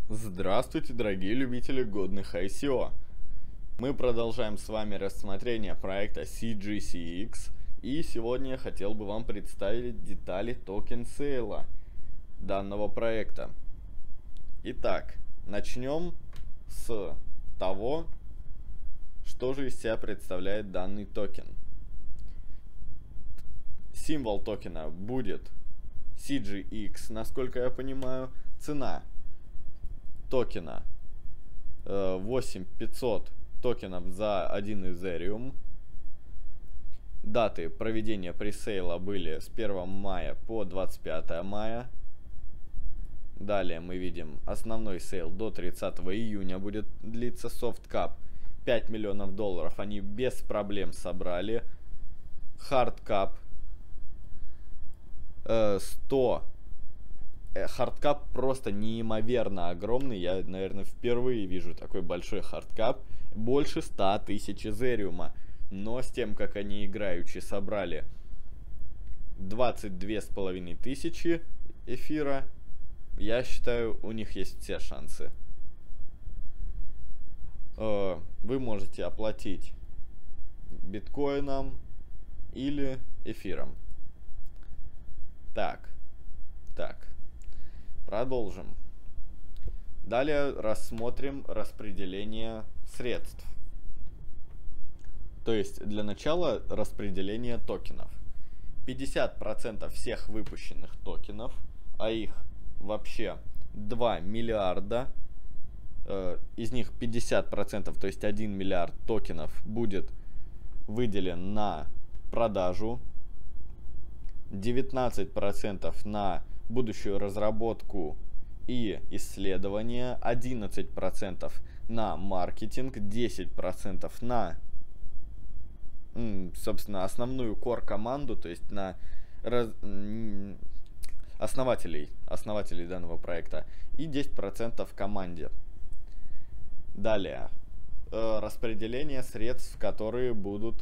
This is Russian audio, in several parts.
Здравствуйте, дорогие любители годных ICO! Мы продолжаем с вами рассмотрение проекта CGCX, и сегодня я хотел бы вам представить детали токен сейла данного проекта. Итак, начнем с того, что же из себя представляет данный токен. Символ токена будет CGX, насколько я понимаю. Цена токена 8500 токенов за 1 Ethereum. Даты проведения пресейла были с 1 мая по 25 мая. Далее мы видим основной сейл до 30 июня будет длиться. Софткап 5 миллионов долларов они без проблем собрали. Хардкап 100. Хардкап просто неимоверно огромный. Я, наверное, впервые вижу такой большой хардкап. Больше 100 тысяч эзериума. Но с тем, как они играючи собрали 22,5 тысячи эфира, я считаю, у них есть все шансы. Вы можете оплатить биткоином или эфиром. Так. Продолжим. Далее рассмотрим распределение средств. То есть для начала распределение токенов. 50% всех выпущенных токенов, а их вообще 2 миллиарда, из них 50%, то есть 1 миллиард токенов будет выделен на продажу, 19% на будущую разработку и исследования, 11% на маркетинг, 10% на, собственно, основную core-команду, то есть на основателей данного проекта, и 10% команде. Далее, распределение средств, которые будут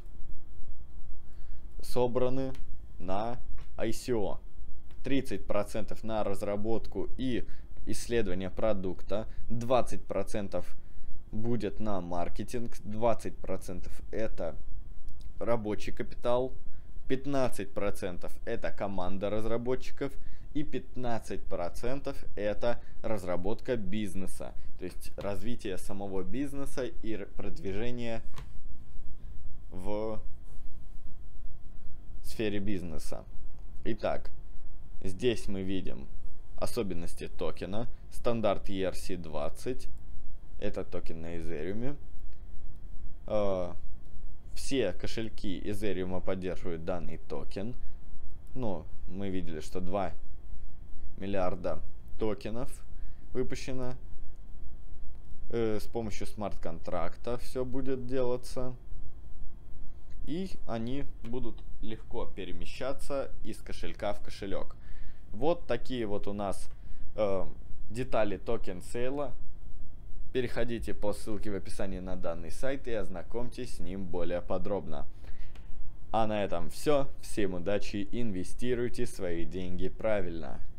собраны на ICO. 30% на разработку и исследование продукта, 20% будет на маркетинг, 20% это рабочий капитал, 15% это команда разработчиков и 15% это разработка бизнеса, то есть развитие самого бизнеса и продвижение в сфере бизнеса. Итак, здесь мы видим особенности токена. Стандарт ERC-20. Это токен на Ethereum. Все кошельки Ethereum поддерживают данный токен. Ну, мы видели, что 2 миллиарда токенов выпущено. С помощью смарт-контракта все будет делаться. И они будут легко перемещаться из кошелька в кошелек. Вот такие вот у нас детали токен сейла. Переходите по ссылке в описании на данный сайт и ознакомьтесь с ним более подробно. А на этом все. Всем удачи, инвестируйте свои деньги правильно.